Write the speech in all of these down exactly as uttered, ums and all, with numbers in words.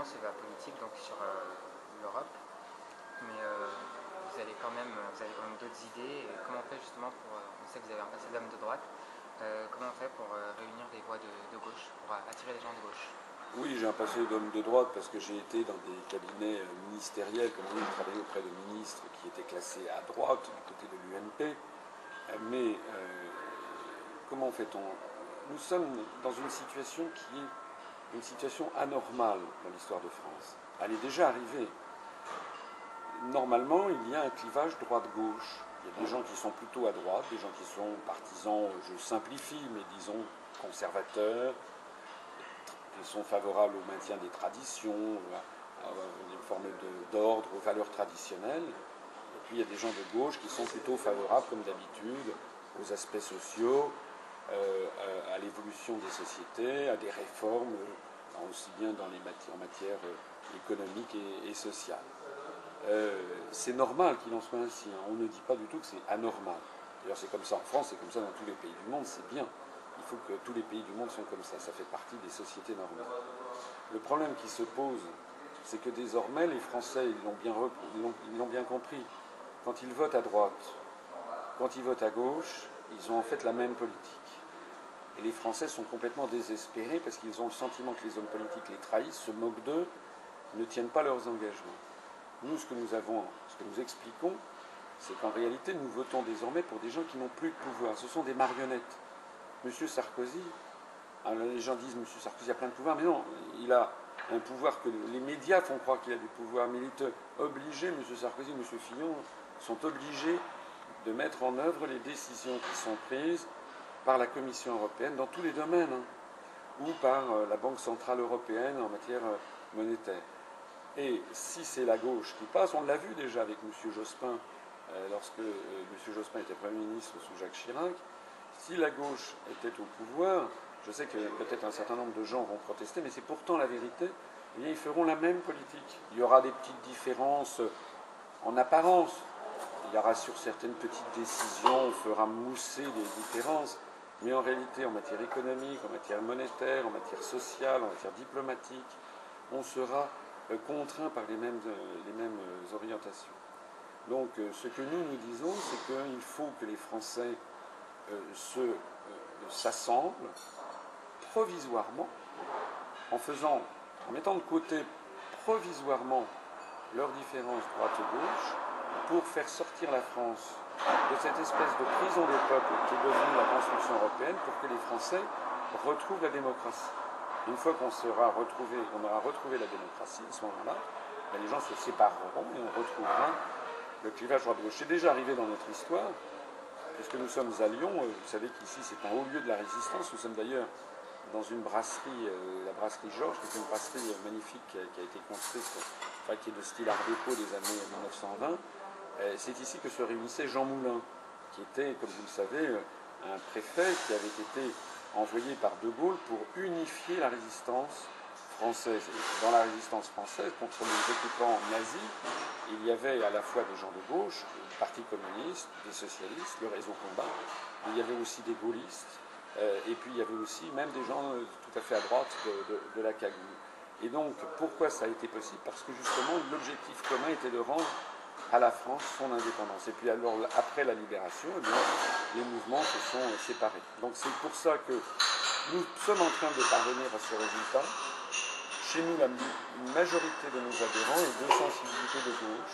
sur la politique, donc sur euh, l'Europe, mais euh, vous avez quand même, vous avez quand même d'autres idées. Et comment on fait justement pour, on sait que vous avez un passé d'homme de droite, euh, comment on fait pour euh, réunir des voix de, de gauche, pour attirer les gens de gauche? Oui, j'ai un passé d'homme de droite parce que j'ai été dans des cabinets ministériels, comme on dit, j'ai travaillé auprès de ministres qui étaient classés à droite, du côté de l'U M P. Mais euh, comment fait-on? Nous sommes dans une situation qui est une situation anormale dans l'histoire de France. Elle est déjà arrivée. Normalement, il y a un clivage droite-gauche. Il y a des gens qui sont plutôt à droite, des gens qui sont partisans, je simplifie, mais disons conservateurs, qui sont favorables au maintien des traditions, à une forme d'ordre, aux valeurs traditionnelles. Et puis il y a des gens de gauche qui sont plutôt favorables, comme d'habitude, aux aspects sociaux, euh, à l'évolution des sociétés, à des réformes, aussi bien dans les matières, en matière économique et, et sociale. Euh, c'est normal qu'il en soit ainsi. Hein. On ne dit pas du tout que c'est anormal. D'ailleurs, c'est comme ça en France, c'est comme ça dans tous les pays du monde, c'est bien. Il faut que tous les pays du monde soient comme ça. Ça fait partie des sociétés normales. Le problème qui se pose, c'est que désormais, les Français, ils l'ont bien, ils l'ont bien compris. Quand ils votent à droite, quand ils votent à gauche, ils ont en fait la même politique. Et les Français sont complètement désespérés parce qu'ils ont le sentiment que les hommes politiques les trahissent, se moquent d'eux, ne tiennent pas leurs engagements. Nous, ce que nous avons, ce que nous expliquons, c'est qu'en réalité, nous votons désormais pour des gens qui n'ont plus de pouvoir. Ce sont des marionnettes. Monsieur Sarkozy, alors les gens disent Monsieur Sarkozy a plein de pouvoir, mais non, il a un pouvoir que les médias font croire qu'il a du pouvoir, mais il est obligé, Monsieur Sarkozy, Monsieur Fillon, sont obligés de mettre en œuvre les décisions qui sont prises par la Commission européenne dans tous les domaines, hein, ou par la Banque centrale européenne en matière monétaire. Et si c'est la gauche qui passe, on l'a vu déjà avec M. Jospin, euh, lorsque euh, M. Jospin était Premier ministre sous Jacques Chirac, si la gauche était au pouvoir, je sais que peut-être un certain nombre de gens vont protester, mais c'est pourtant la vérité, eh bien, ils feront la même politique. Il y aura des petites différences en apparence, il y aura sur certaines petites décisions, on fera mousser des différences, mais en réalité, en matière économique, en matière monétaire, en matière sociale, en matière diplomatique, on sera contraints par les mêmes, les mêmes orientations. Donc ce que nous nous disons, c'est qu'il faut que les Français euh, se, euh, s'assemblent provisoirement, en faisant, en mettant de côté provisoirement leurs différences droite-gauche, pour faire sortir la France de cette espèce de prison des peuples qui est devenue la construction européenne, pour que les Français retrouvent la démocratie. Une fois qu'on sera retrouvé, on aura retrouvé la démocratie, à ce moment-là, ben les gens se sépareront et on retrouvera le clivage droite-gauche. C'est déjà arrivé dans notre histoire, puisque nous sommes à Lyon. Vous savez qu'ici, c'est un haut lieu de la résistance. Nous sommes d'ailleurs dans une brasserie, euh, la brasserie Georges, qui est une brasserie magnifique qui a, qui a été construite, enfin, qui est de style art déco des années mille neuf cent vingt. Euh, c'est ici que se réunissait Jean Moulin, qui était, comme vous le savez, un préfet qui avait été envoyé par De Gaulle pour unifier la résistance française. Et dans la résistance française contre les occupants nazis, il y avait à la fois des gens de gauche, le Parti communiste, des socialistes, le Réseau Combat, mais il y avait aussi des gaullistes, euh, et puis il y avait aussi même des gens euh, tout à fait à droite de, de, de la cagoule. Et donc, pourquoi ça a été possible? Parce que justement, l'objectif commun était de rendre à la France son indépendance. Et puis alors, après la libération, eh bien, les mouvements se sont séparés. Donc c'est pour ça que nous sommes en train de parvenir à ce résultat. Chez nous, la majorité de nos adhérents est de sensibilité de gauche.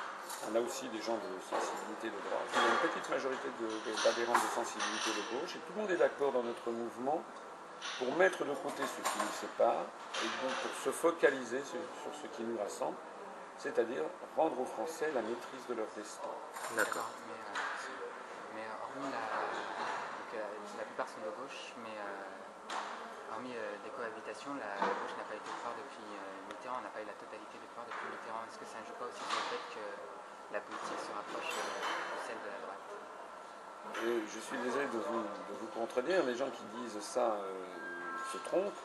On a aussi des gens de sensibilité de droite. Il y a une petite majorité d'adhérents de, de sensibilité de gauche. Et tout le monde est d'accord dans notre mouvement pour mettre de côté ce qui nous sépare et donc pour se focaliser sur, sur ce qui nous rassemble, c'est-à-dire rendre aux Français la maîtrise de leur destin. D'accord. Mais, euh, mais hormis la, donc, euh, la plupart sont de gauche, mais euh, hormis euh, des cohabitations, la, la gauche n'a pas été fort depuis euh, Mitterrand, n'a pas eu la totalité de pouvoir depuis Mitterrand. Est-ce que ça ne joue pas aussi sur le fait que la politique se rapproche euh, de celle de la droite? Et je suis désolé de vous, de vous contredire, les gens qui disent ça euh, se trompent.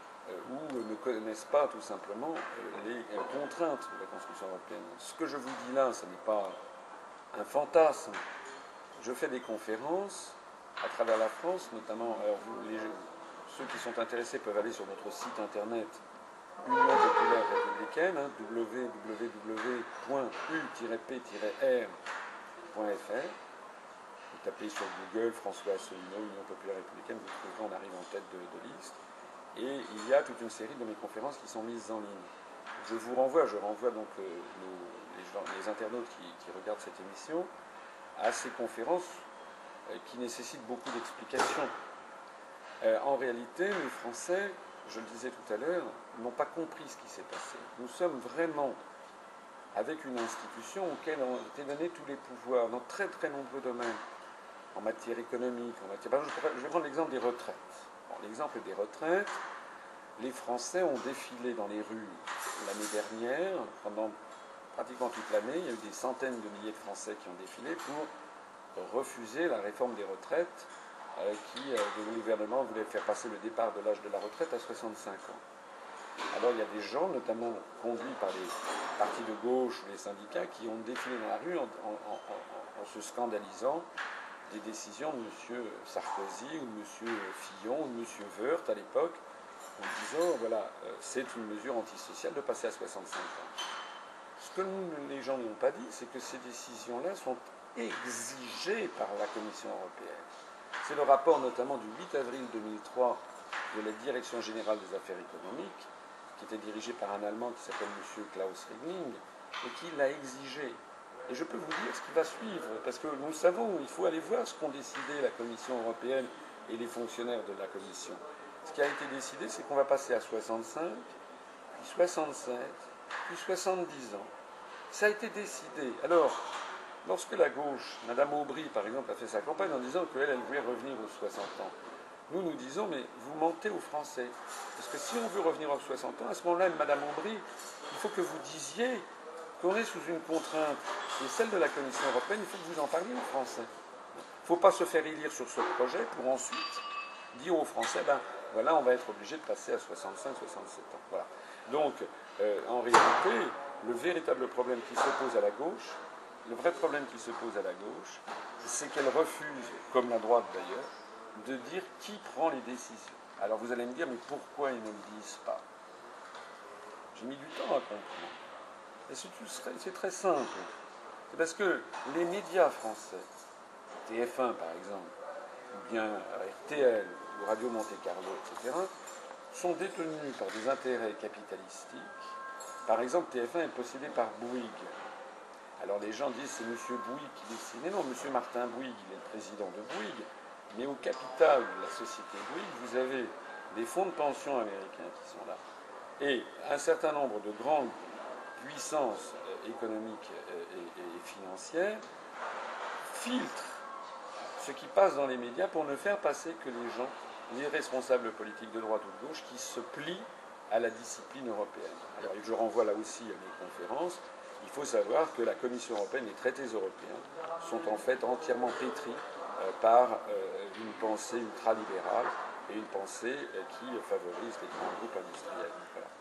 Ou ne connaissent pas tout simplement les contraintes de la construction européenne. Ce que je vous dis là, ce n'est pas un fantasme. Je fais des conférences à travers la France, notamment, alors vous, les, ceux qui sont intéressés peuvent aller sur notre site internet Union populaire républicaine, hein, w w w point u tiret p tiret r point f r. Vous tapez sur Google François Asselineau, Union populaire républicaine, vous trouverez, on arrive en tête de, de liste. Et il y a toute une série de mes conférences qui sont mises en ligne. Je vous renvoie, je renvoie donc euh, nos, les, gens, les internautes qui, qui regardent cette émission à ces conférences euh, qui nécessitent beaucoup d'explications. Euh, en réalité, les Français, je le disais tout à l'heure, n'ont pas compris ce qui s'est passé. Nous sommes vraiment avec une institution auquel ont été donnés tous les pouvoirs dans très très nombreux domaines, en matière économique, en matière... Je vais prendre l'exemple des retraites. Bon, l'exemple des retraites, les Français ont défilé dans les rues l'année dernière, pendant pratiquement toute l'année, il y a eu des centaines de milliers de Français qui ont défilé pour refuser la réforme des retraites euh, qui, euh, le gouvernement voulait faire passer le départ de l'âge de la retraite à soixante-cinq ans. Alors il y a des gens, notamment conduits par les partis de gauche ou les syndicats, qui ont défilé dans la rue en, en, en, en se scandalisant des décisions de M. Sarkozy ou de M. Fillon ou de M. Woerth à l'époque, en disant, voilà, c'est une mesure antisociale de passer à soixante-cinq ans. Ce que nous, les gens n'ont pas dit, c'est que ces décisions-là sont exigées par la Commission européenne. C'est le rapport notamment du huit avril deux mille trois de la Direction générale des affaires économiques, qui était dirigé par un Allemand qui s'appelle M. Klaus Regling, et qui l'a exigé. Et je peux vous dire ce qui va suivre, parce que nous savons, il faut aller voir ce qu'ont décidé la Commission européenne et les fonctionnaires de la Commission. Ce qui a été décidé, c'est qu'on va passer à soixante-cinq, puis soixante-sept, puis soixante-dix ans. Ça a été décidé. Alors, lorsque la gauche, Madame Aubry, par exemple, a fait sa campagne en disant qu'elle, elle voulait revenir aux soixante ans, nous nous disons, mais vous mentez aux Français. Parce que si on veut revenir aux soixante ans, à ce moment-là, Madame Aubry, il faut que vous disiez qu'on est sous une contrainte, et celle de la Commission européenne, il faut que vous en parliez aux Français. Il ne faut pas se faire élire sur ce projet pour ensuite dire aux Français, ben voilà, on va être obligé de passer à soixante-cinq, soixante-sept ans. Voilà. Donc, euh, en réalité, le véritable problème qui se pose à la gauche, le vrai problème qui se pose à la gauche, c'est qu'elle refuse, comme la droite d'ailleurs, de dire qui prend les décisions. Alors vous allez me dire, mais pourquoi ils ne le disent pas? J'ai mis du temps à comprendre. Et c'est très simple. C'est parce que les médias français, T F un par exemple, ou bien R T L, ou Radio Monte Carlo, et cetera, sont détenus par des intérêts capitalistiques. Par exemple, T F un est possédé par Bouygues. Alors les gens disent c'est M. Bouygues qui décide. Mais non, M. Martin Bouygues, il est le président de Bouygues. Mais au capital de la société Bouygues, vous avez des fonds de pension américains qui sont là. Et un certain nombre de grandes puissances économiques et financières filtrent ce qui passe dans les médias pour ne faire passer que les gens, les responsables politiques de droite ou de gauche, qui se plient à la discipline européenne. Alors je renvoie là aussi à mes conférences. Il faut savoir que la Commission européenne, les traités européens, sont en fait entièrement pétris euh, par euh, une pensée ultralibérale et une pensée euh, qui favorise les grands groupes industriels. Voilà.